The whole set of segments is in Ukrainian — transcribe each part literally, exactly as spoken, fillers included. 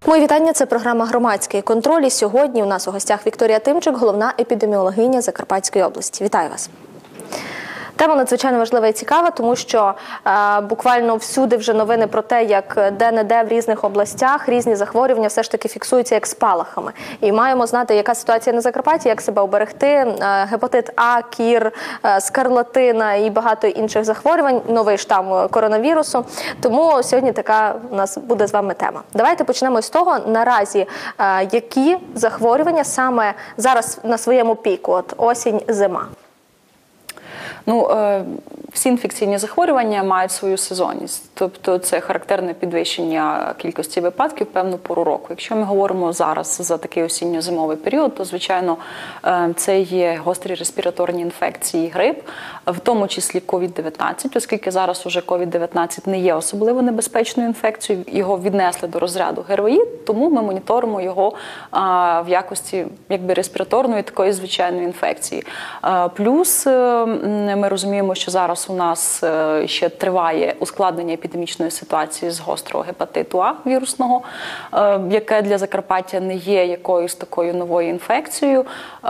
Мої вітання, це програма «Громадський контроль». І сьогодні у нас у гостях Вікторія Тимчик, головна епідеміологиня Закарпатської області. Вітаю вас. Тема надзвичайно важлива і цікава, тому що е, буквально всюди вже новини про те, як де-не-де в різних областях різні захворювання все ж таки фіксуються як спалахами. І маємо знати, яка ситуація на Закарпатті, як себе оберегти. Е, гепатит А, кір, е, скарлатина і багато інших захворювань, новий штам коронавірусу. Тому сьогодні така у нас буде з вами тема. Давайте почнемо з того, наразі, е, які захворювання саме зараз на своєму піку, от осінь, зима. Ну, всі інфекційні захворювання мають свою сезонність, тобто це характерне підвищення кількості випадків в певну пору року. Якщо ми говоримо зараз за такий осінньо-зимовий період, то, звичайно, це є гострі респіраторні інфекції, грип, в тому числі ковід дев'ятнадцять, оскільки зараз уже ковід дев'ятнадцять не є особливо небезпечною інфекцією, його віднесли до розряду ГРВІ, тому ми моніторимо його в якості якби респіраторної такої звичайної інфекції. Плюс ми розуміємо, що зараз у нас ще триває ускладнення епідемічної ситуації з гострого гепатиту А вірусного, яке для Закарпаття не є якоюсь такою новою інфекцією.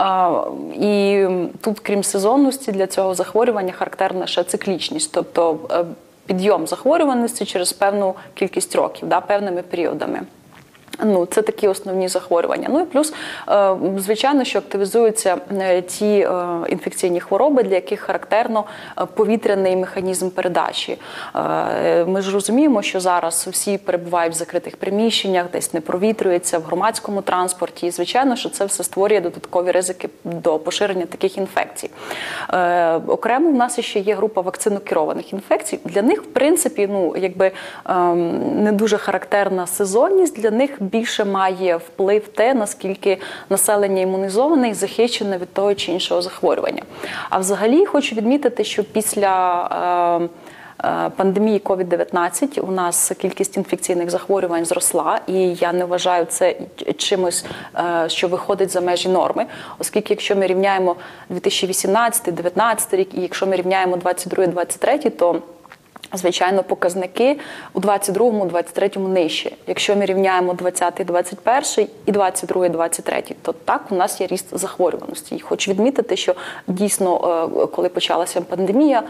І тут, крім сезонності, для цього захворювання характерна ще циклічність, тобто підйом захворюваності через певну кількість років, да, певними періодами. Ну, це такі основні захворювання. Ну і плюс, звичайно, що активізуються ті інфекційні хвороби, для яких характерно повітряний механізм передачі. Ми ж розуміємо, що зараз всі перебувають в закритих приміщеннях, десь не провітрюються, в громадському транспорті. І, звичайно, що це все створює додаткові ризики до поширення таких інфекцій. Окремо в нас ще є група вакцинокерованих інфекцій. Для них, в принципі, ну, якби не дуже характерна сезонність, для них більше має вплив те, наскільки населення імунізоване і захищене від того чи іншого захворювання. А взагалі хочу відмітити, що після е, пандемії ковід дев'ятнадцять у нас кількість інфекційних захворювань зросла, і я не вважаю це чимось, е, що виходить за межі норми, оскільки якщо ми рівняємо дві тисячі вісімнадцятий, дев'ятнадцятий рік, і якщо ми рівняємо двадцять другий, двадцять третій, то звичайно, показники у двадцять другому, двадцять третьому нижче. Якщо ми рівняємо двадцятий, двадцять перший і двадцять другий, двадцять третій, то так у нас є ріст захворюваності. І хочу відмітити, що дійсно, коли почалася пандемія,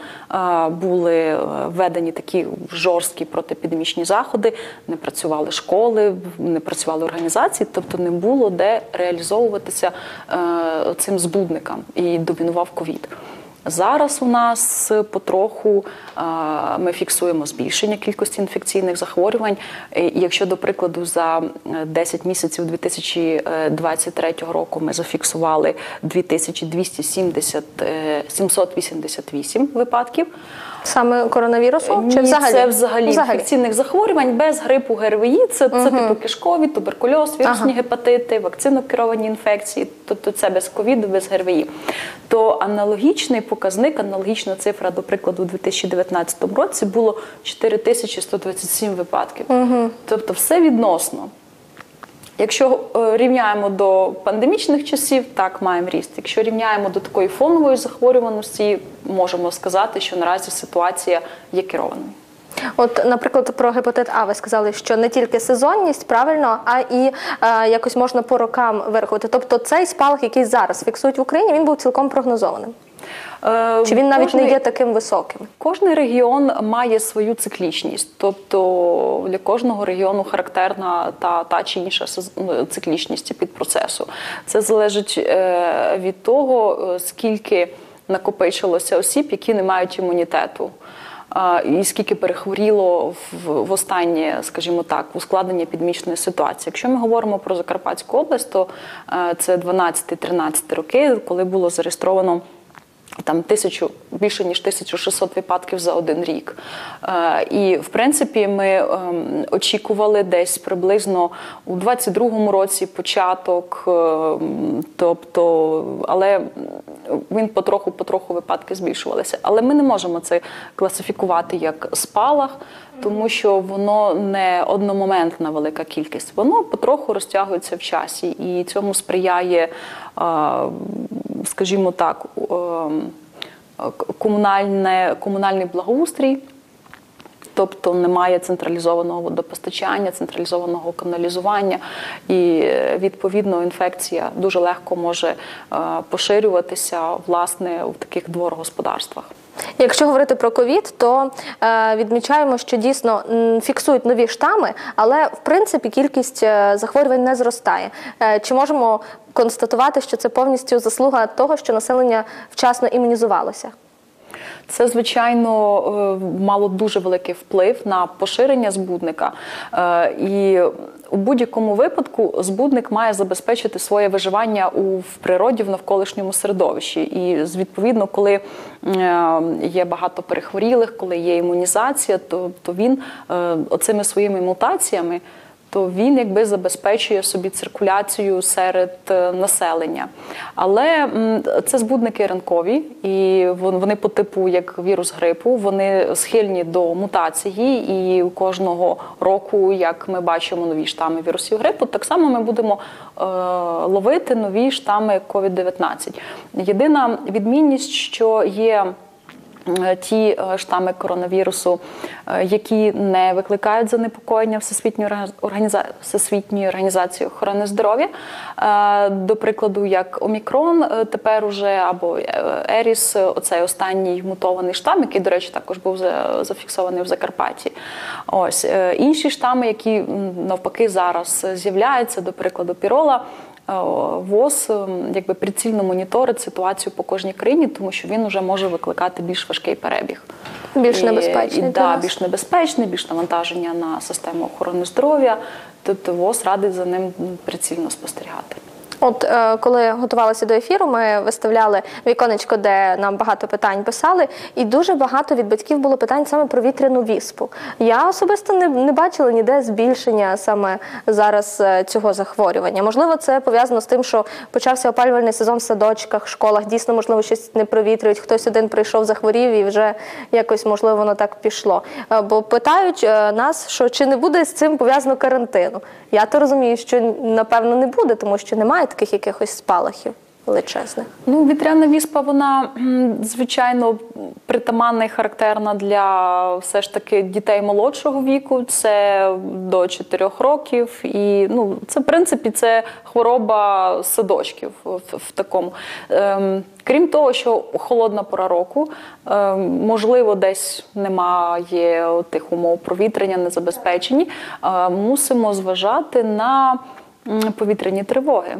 були введені такі жорсткі протиепідемічні заходи, не працювали школи, не працювали організації, тобто не було де реалізовуватися цим збудникам, і домінував ковід. Зараз у нас потроху ми фіксуємо збільшення кількості інфекційних захворювань. І якщо, до прикладу, за десять місяців дві тисячі двадцять третього року ми зафіксували дві тисячі двісті сімсот вісімдесят вісім випадків. Саме коронавірусу? Чи Ні, взагалі? Це взагалі, взагалі інфекційних захворювань без грипу ГРВІ. Це, угу. це типу кишкові, туберкульоз, вірусні ага. гепатити, вакцинокеровані інфекції. Тобто це без ковіду, без ГРВІ. То аналогічний показник, аналогічна цифра, до прикладу, у дві тисячі дев'ятнадцятому році було чотири тисячі сто двадцять сім випадків. Угу. Тобто все відносно. Якщо рівняємо до пандемічних часів, так, маємо ріст. Якщо рівняємо до такої фонової захворюваності, можемо сказати, що наразі ситуація є керованою. От, наприклад, про гепатит А ви сказали, що не тільки сезонність, правильно, а і е, якось можна по рокам вирахувати. Тобто цей спалах, який зараз фіксують в Україні, він був цілком прогнозованим? Чи він навіть кожний, не є таким високим? Кожний регіон має свою циклічність. Тобто для кожного регіону характерна та, та чи інша циклічність під процесу. Це залежить е, від того, скільки накопичилося осіб, які не мають імунітету. І скільки перехворіло в, в останнє, скажімо так, ускладнення епідемічної ситуації. Якщо ми говоримо про Закарпатську область, то це дванадцятий-тринадцятий роки, коли було зареєстровано там тисячу, більше ніж тисячу шістсот випадків за один рік. Е, і, в принципі, ми е, очікували десь приблизно у двадцять другому році початок, е, тобто, але він потроху-потроху випадки збільшувалися. Але ми не можемо це класифікувати як спалах, тому що воно не одномоментна велика кількість. Воно потроху розтягується в часі, і цьому сприяє, скажімо так, комунальне, комунальний благоустрій, Тобто немає централізованого водопостачання, централізованого каналізування, і відповідно інфекція дуже легко може поширюватися власне у таких дворогосподарствах. Якщо говорити про ковід, то е, відмічаємо, що дійсно м, фіксують нові штами, але в принципі кількість е, захворювань не зростає. Е, чи можемо констатувати, що це повністю заслуга того, що населення вчасно імунізувалося? Це, звичайно, мало дуже великий вплив на поширення збудника. І у будь-якому випадку збудник має забезпечити своє виживання у в природі, в навколишньому середовищі. І, відповідно, коли є багато перехворілих, коли є імунізація, то, то він оцими своїми мутаціями то він якби забезпечує собі циркуляцію серед населення. Але це збудники ранкові, і вони по типу як вірус грипу, вони схильні до мутації, і кожного року, як ми бачимо нові штами вірусів грипу, так само ми будемо е, ловити нові штами ковід дев'ятнадцять. Єдина відмінність, що є ті штами коронавірусу, які не викликають занепокоєння Всесвітньої організації, Всесвітньої організації охорони здоров'я. До прикладу, як Омікрон тепер уже, або Еріс, оцей останній мутований штам, який, до речі, також був зафіксований в Закарпатті. Ось. Інші штами, які навпаки зараз з'являються, до прикладу, Пірола, ВОЗ якби прицільно моніторить ситуацію по кожній країні, тому що він вже може викликати більш важкий перебіг. Більш і, небезпечний. І, да, більш небезпечний, більш навантаження на систему охорони здоров'я. Тобто ВОЗ радить за ним прицільно спостерігати. От е, коли готувалися до ефіру, ми виставляли віконечко, де нам багато питань писали, і дуже багато від батьків було питань саме про вітряну віспу. Я особисто не, не бачила ніде збільшення саме зараз е, цього захворювання. Можливо, це пов'язано з тим, що почався опалювальний сезон в садочках, школах, дійсно, можливо, щось не провітрюють, хтось один прийшов, захворів і вже якось, можливо, воно так пішло. Е, бо питають е, нас, що чи не буде з цим пов'язано карантину. Я то розумію, що, напевно, не буде, тому що немає таких якихось спалахів величезних. Ну, вітряна віспа, вона, звичайно, притаманна і характерна для все ж таки дітей молодшого віку, це до чотирьох років. І, ну, це, в принципі, це хвороба садочків в, в такому. Ем, крім того, що холодна пора року, ем, можливо, десь немає тих умов провітрення, не забезпечені, е, мусимо зважати на повітряні тривоги.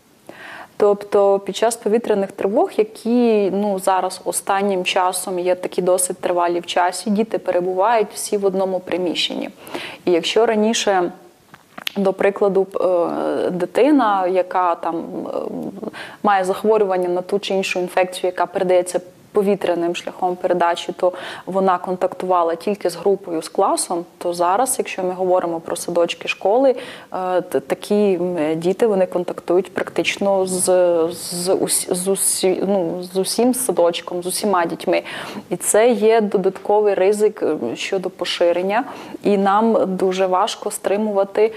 Тобто під час повітряних тривог, які ну, зараз останнім часом є такі досить тривалі в часі, діти перебувають всі в одному приміщенні. І якщо раніше, до прикладу, дитина, яка там має захворювання на ту чи іншу інфекцію, яка передається повітряним шляхом передачі, то вона контактувала тільки з групою, з класом, то зараз, якщо ми говоримо про садочки, школи, такі діти, вони контактують практично з, з, з, з, усі, ну, з усім садочком, з усіма дітьми. І це є додатковий ризик щодо поширення, і нам дуже важко стримувати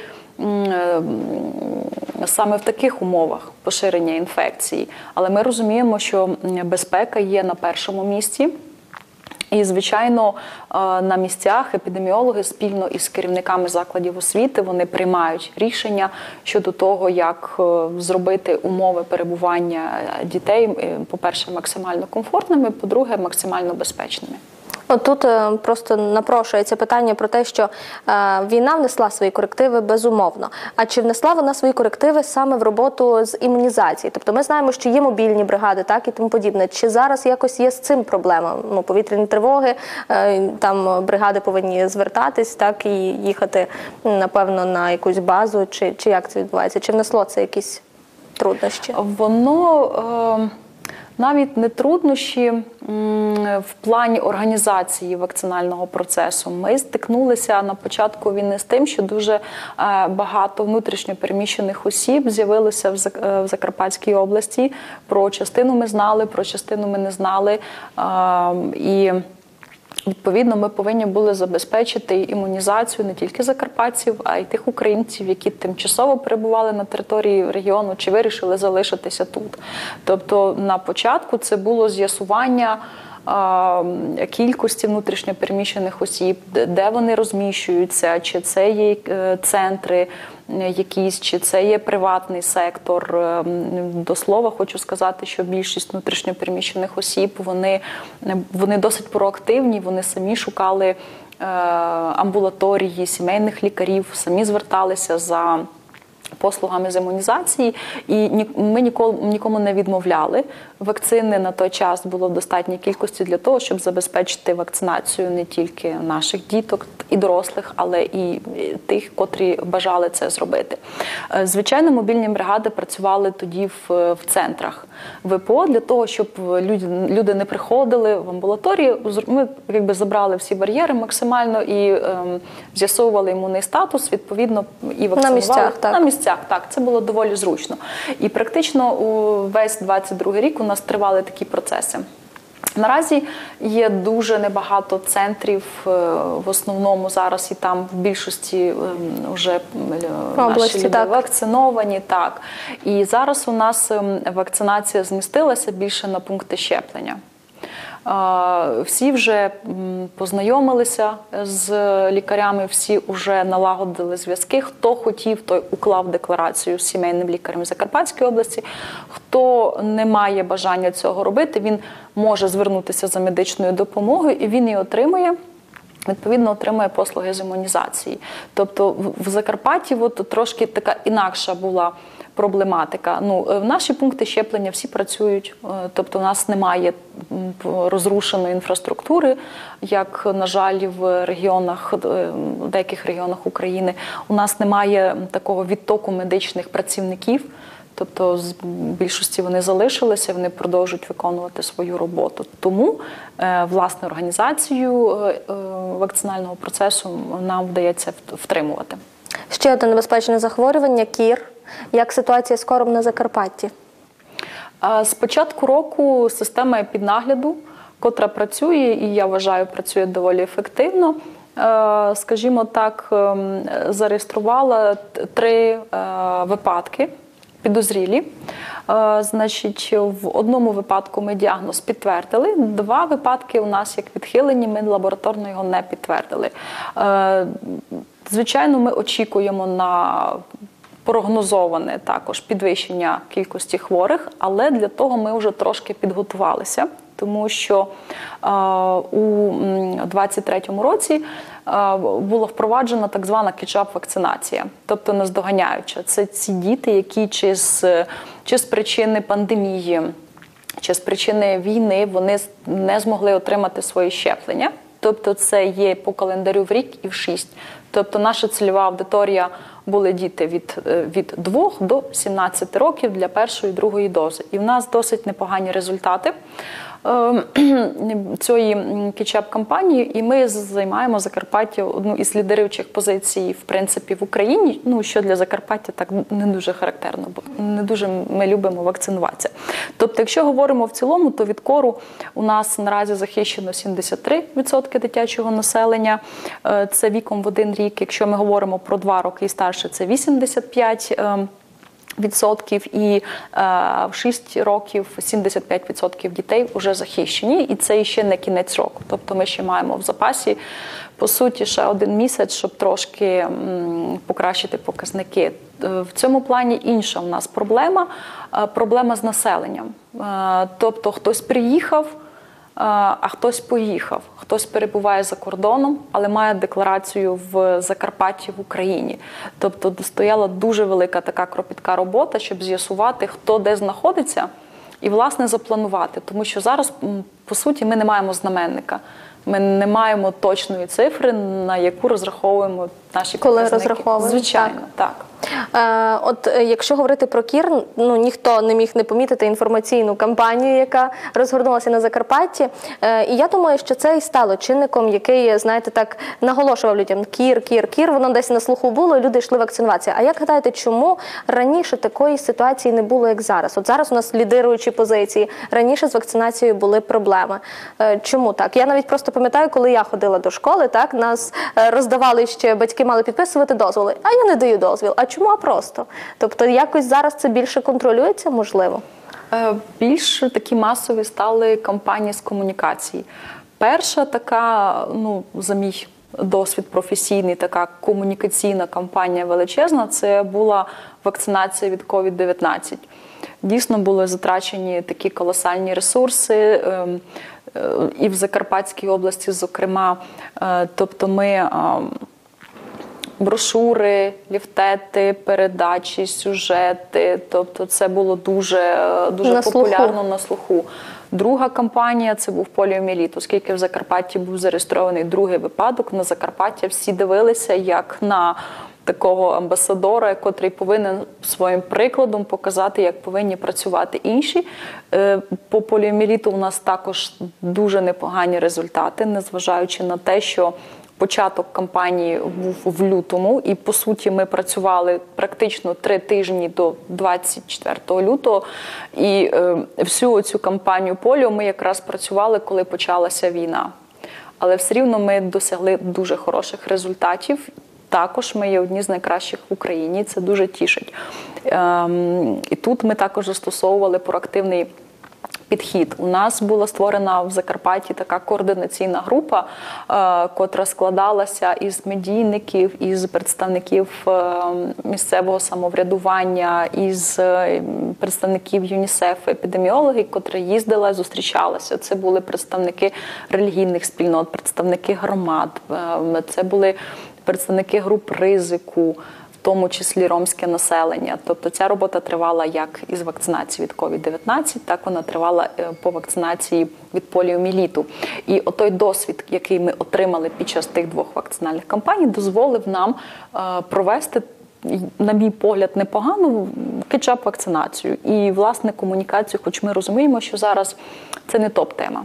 саме в таких умовах поширення інфекції. Але ми розуміємо, що безпека є на першому місці. І, звичайно, на місцях епідеміологи спільно із керівниками закладів освіти вони приймають рішення щодо того, як зробити умови перебування дітей, по-перше, максимально комфортними, по-друге, максимально безпечними. От тут е, просто напрошується питання про те, що е, війна внесла свої корективи безумовно. А чи внесла вона свої корективи саме в роботу з імунізації? Тобто ми знаємо, що є мобільні бригади, так, і тому подібне. Чи зараз якось є з цим проблема? Ну, повітряні тривоги, е, там бригади повинні звертатись, так, і їхати, напевно, на якусь базу, чи, чи як це відбувається? Чи внесло це якісь труднощі? Воно... Е... Навіть не труднощі в плані організації вакцинального процесу. Ми стикнулися на початку війни з тим, що дуже багато внутрішньо переміщених осіб з'явилося в Закарпатській області. Про частину ми знали, про частину ми не знали. І відповідно, ми повинні були забезпечити імунізацію не тільки закарпатців, а й тих українців, які тимчасово перебували на території регіону чи вирішили залишитися тут. Тобто на початку це було з'ясування кількості внутрішньопереміщених осіб, де вони розміщуються, чи це є центри якісь, чи це є приватний сектор. До слова, хочу сказати, що більшість внутрішньопереміщених осіб, вони, вони досить проактивні, вони самі шукали амбулаторії, сімейних лікарів, самі зверталися за послугами з імунізації, і ми ніколи, нікому не відмовляли. Вакцини на той час було в достатній кількості для того, щоб забезпечити вакцинацію не тільки наших діток і дорослих, але і тих, котрі бажали це зробити. Звичайно, мобільні бригади працювали тоді в, в центрах ВПО для того, щоб люди, люди не приходили в амбулаторії. Ми якби забрали всі бар'єри максимально і ем, з'ясовували імунний статус, відповідно, і вакцинували. На місцях, так. На місцях, так. Це було доволі зручно. І практично весь двадцять другий рік у нас тривали такі процеси. Наразі є дуже небагато центрів, в основному зараз і там в більшості вже наші люди так. вакциновані. Так. І зараз у нас вакцинація змістилася більше на пункти щеплення. Всі вже познайомилися з лікарями, всі вже налагодили зв'язки. Хто хотів, той уклав декларацію з сімейним лікарем Закарпатської області. Хто не має бажання цього робити, він може звернутися за медичною допомогою і він її отримує. Відповідно, отримує послуги з імунізації. Тобто в Закарпатті от трошки така інакша була проблематика. Ну, в наші пункти щеплення всі працюють, тобто у нас немає розрушеної інфраструктури, як, на жаль, в регіонах, в деяких регіонах України. У нас немає такого відтоку медичних працівників, тобто з більшості вони залишилися, вони продовжують виконувати свою роботу. Тому, власне, організацію вакцинального процесу нам вдається втримувати. Ще одне небезпечне захворювання – кір. Як ситуація з кором на Закарпатті? З початку року система епіднагляду, котра працює, і я вважаю, працює доволі ефективно, скажімо так, зареєструвала три випадки підозрілі. Значить, в одному випадку ми діагноз підтвердили, два випадки у нас як відхилені, ми лабораторно його не підтвердили. Звичайно, ми очікуємо на прогнозоване також підвищення кількості хворих, але для того ми вже трошки підготувалися, тому що е, у двадцять третьому році е, була впроваджена так звана кетчап-вакцинація, тобто наздоганяюча. Це ці діти, які чи з, чи з причини пандемії, чи з причини війни вони не змогли отримати свої щеплення. Тобто це є по календарю в рік і в шість. Тобто наша цільова аудиторія були діти від, від двох до сімнадцяти років для першої і другої дози. І в нас досить непогані результати цієї кетчап-кампанії, і ми займаємо Закарпаття одну із лідируючих позицій, в принципі, в Україні, ну, що для Закарпаття так не дуже характерно, бо не дуже ми любимо вакцинуватися. Тобто, якщо говоримо в цілому, то від кору у нас наразі захищено сімдесят три відсотки дитячого населення, це віком в один рік. Якщо ми говоримо про два роки і старше, це вісімдесят п'ять відсотків, і е, в шість років сімдесят п'ять відсотків дітей вже захищені, і це ще не кінець року. Тобто ми ще маємо в запасі, по суті, ще один місяць, щоб трошки м, покращити показники. В цьому плані інша в нас проблема, е, проблема з населенням. Е, тобто хтось приїхав, а хтось поїхав, хтось перебуває за кордоном, але має декларацію в Закарпатті, в Україні. Тобто стояла дуже велика така кропітка робота, щоб з'ясувати, хто де знаходиться, і, власне, запланувати. Тому що зараз, по суті, ми не маємо знаменника. Ми не маємо точної цифри, на яку розраховуємо наші Коли показники. розраховуємо? Звичайно, так. так. Е, от якщо говорити про кір, ну ніхто не міг не помітити інформаційну кампанію, яка розгорнулася на Закарпатті. Е, і я думаю, що це і стало чинником, який, знаєте, так наголошував людям: кір, кір, кір, воно десь на слуху було, і люди йшли вакцинуватися. А як гадаєте, чому раніше такої ситуації не було, як зараз? От зараз у нас лідируючі позиції, раніше з вакцинацією були проблеми. Е, чому так? Я навіть просто пам'ятаю, коли я ходила до школи, так, нас роздавали ще, батьки мали підписувати дозволи, а я не даю дозвіл. А чому? А просто. Тобто якось зараз це більше контролюється, можливо? Більш такі масові стали кампанії з комунікації. Перша така, ну, за мій досвід професійний, така комунікаційна кампанія величезна, це була вакцинація від ковід дев'ятнадцять. Дійсно були затрачені такі колосальні ресурси, і в Закарпатській області, зокрема. Тобто ми брошури, ліфтети, передачі, сюжети, тобто це було дуже, дуже на популярно слуху. на слуху. Друга кампанія – це був поліомієліт. Оскільки в Закарпатті був зареєстрований другий випадок, на Закарпаття всі дивилися як на такого амбасадора, котрий повинен своїм прикладом показати, як повинні працювати інші. По поліомієліту у нас також дуже непогані результати, незважаючи на те, що початок кампанії був в лютому, і, по суті, ми працювали практично три тижні до двадцять четвертого лютого. І е, всю цю кампанію поліо ми якраз працювали, коли почалася війна. Але все рівно ми досягли дуже хороших результатів. Також ми є одні з найкращих в Україні, це дуже тішить. Ем, і тут ми також застосовували проактивний підхід. У нас була створена в Закарпатті така координаційна група, е, котра складалася із медійників, із представників е, місцевого самоврядування, із е, представників ЮНІСЕФ, епідеміологи, котра їздила, зустрічалася. Це були представники релігійних спільнот, представники громад, е, це були представники груп ризику, в тому числі ромське населення. Тобто ця робота тривала як із вакцинації від ковід дев'ятнадцять, так вона тривала по вакцинації від поліомієліту. І отой досвід, який ми отримали під час тих двох вакцинальних кампаній, дозволив нам провести, на мій погляд, непогану кетчап-вакцинацію. І, власне, комунікацію, хоч ми розуміємо, що зараз це не топ-тема.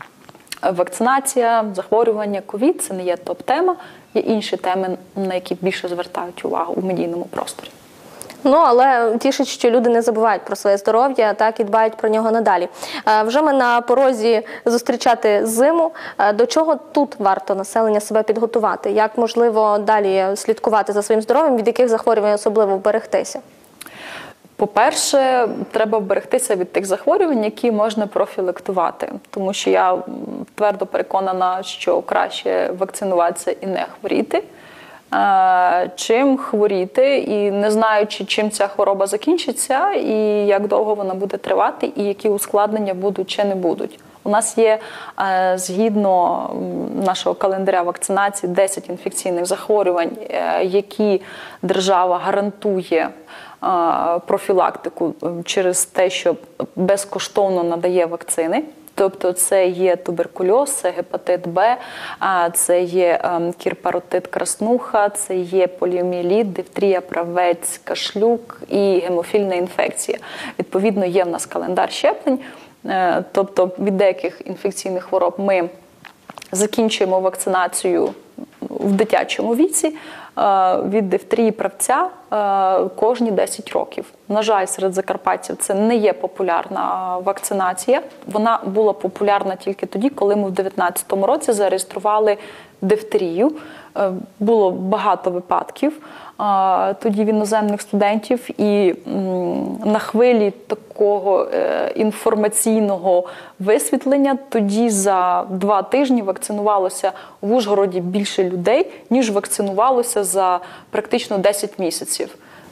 Вакцинація, захворювання, ковід – це не є топ-тема. Є інші теми, на які більше звертають увагу у медійному просторі. Ну, але тішить, що люди не забувають про своє здоров'я, так, і дбають про нього надалі. Вже ми на порозі зустрічати зиму. До чого тут варто населення себе підготувати? Як, можливо, далі слідкувати за своїм здоров'ям, від яких захворювань особливо вберегтися? По-перше, треба вберегтися від тих захворювань, які можна профілактувати. Тому що я твердо переконана, що краще вакцинуватися і не хворіти, чим хворіти і не знаючи, чим ця хвороба закінчиться, і як довго вона буде тривати, і які ускладнення будуть чи не будуть. У нас є, згідно нашого календаря вакцинації, десять інфекційних захворювань, які держава гарантує профілактику через те, що безкоштовно надає вакцини. Тобто це є туберкульоз, це гепатит Б, це є кір-паротит краснуха, це є поліомієліт, дифтерія, правець, кашлюк і гемофільна інфекція. Відповідно, є в нас календар щеплень. Тобто від деяких інфекційних хвороб ми закінчуємо вакцинацію в дитячому віці, від дифтерії правця кожні десять років. На жаль, серед закарпатців це не є популярна вакцинація. Вона була популярна тільки тоді, коли ми в дев'ятнадцятому році зареєстрували дифтерію. Було багато випадків тоді в іноземних студентів, і на хвилі такого інформаційного висвітлення тоді за два тижні вакцинувалося в Ужгороді більше людей, ніж вакцинувалося за практично десять місяців.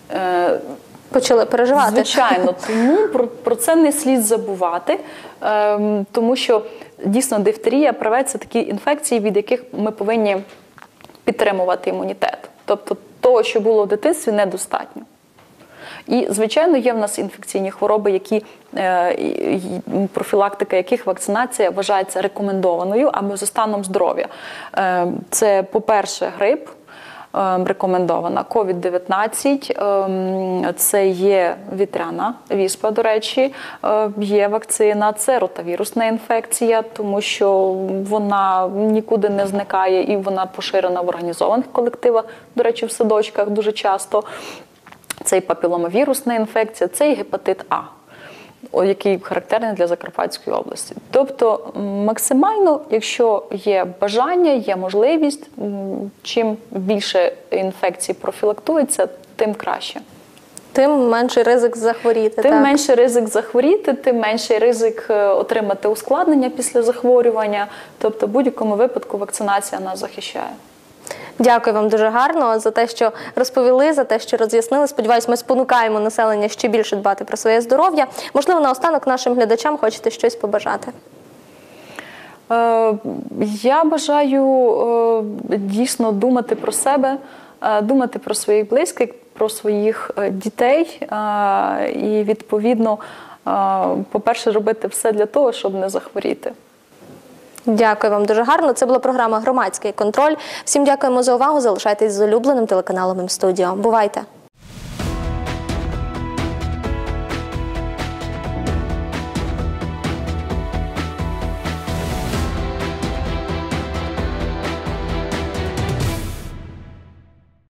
Почали переживати. Звичайно, тому про, про це не слід забувати, ем, тому що дійсно дифтерія, правець – це такі інфекції, від яких ми повинні підтримувати імунітет. Тобто того, що було в дитинстві, недостатньо. І, звичайно, є в нас інфекційні хвороби, які, е, профілактика яких вакцинація вважається рекомендованою або за станом здоров'я. Е, це, по-перше, грип. Рекомендована ковід дев'ятнадцять, це є вітряна віспа, до речі, є вакцина, це ротавірусна інфекція, тому що вона нікуди не зникає і вона поширена в організованих колективах, до речі, в садочках дуже часто. Це і папіломавірусна інфекція, це і гепатит А, який характерний для Закарпатської області. Тобто максимально, якщо є бажання, є можливість, чим більше інфекцій профілактується, тим краще. Тим менший ризик захворіти. Тим так? менший ризик захворіти, тим менший ризик е, отримати ускладнення після захворювання. Тобто в будь-якому випадку вакцинація нас захищає. Дякую вам дуже гарно за те, що розповіли, за те, що роз'яснили. Сподіваюсь, ми спонукаємо населення ще більше дбати про своє здоров'я. Можливо, наостанок нашим глядачам хочете щось побажати? Е, Я бажаю е, дійсно думати про себе, е, думати про своїх близьких, про своїх е, дітей е, і, відповідно, е, по-перше, робити все для того, щоб не захворіти. Дякую вам дуже гарно. Це була програма «Громадський контроль». Всім дякуємо за увагу. Залишайтесь з улюбленим телеканалом М-студіо. Бувайте!